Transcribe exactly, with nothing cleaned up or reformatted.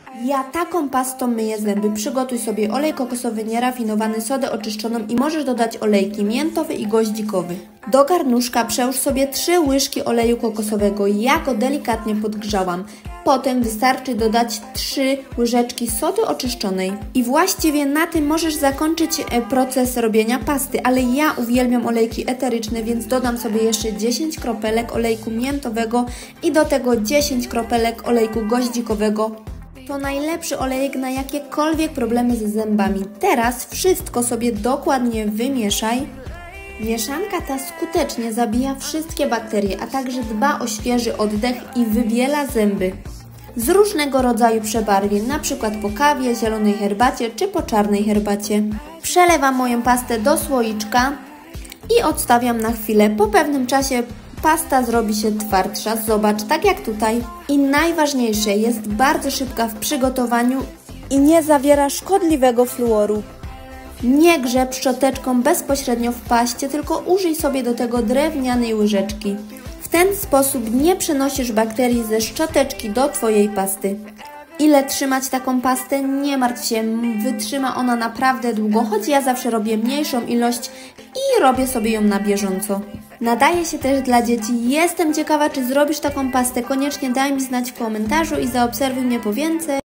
Ja taką pastą myję zęby. Przygotuj sobie olej kokosowy nierafinowany, sodę oczyszczoną i możesz dodać olejki miętowy i goździkowy. Do garnuszka przełóż sobie trzy łyżki oleju kokosowego. Ja go delikatnie podgrzałam. Potem wystarczy dodać trzy łyżeczki sody oczyszczonej. I właściwie na tym możesz zakończyć proces robienia pasty, ale ja uwielbiam olejki eteryczne, więc dodam sobie jeszcze dziesięć kropelek olejku miętowego i do tego dziesięć kropelek olejku goździkowego. To najlepszy olejek na jakiekolwiek problemy ze zębami. Teraz wszystko sobie dokładnie wymieszaj. Mieszanka ta skutecznie zabija wszystkie bakterie, a także dba o świeży oddech i wybiela zęby. Z różnego rodzaju przebarwień, np. po kawie, zielonej herbacie czy po czarnej herbacie. Przelewam moją pastę do słoiczka i odstawiam na chwilę. Po pewnym czasie pasta zrobi się twardsza, zobacz, tak jak tutaj. I najważniejsze, jest bardzo szybka w przygotowaniu i nie zawiera szkodliwego fluoru. Nie grzeb szczoteczką bezpośrednio w paście, tylko użyj sobie do tego drewnianej łyżeczki. W ten sposób nie przenosisz bakterii ze szczoteczki do Twojej pasty. Ile trzymać taką pastę? Nie martw się, wytrzyma ona naprawdę długo, choć ja zawsze robię mniejszą ilość i robię sobie ją na bieżąco. Nadaje się też dla dzieci. Jestem ciekawa, czy zrobisz taką pastę. Koniecznie daj mi znać w komentarzu i zaobserwuj mnie po więcej.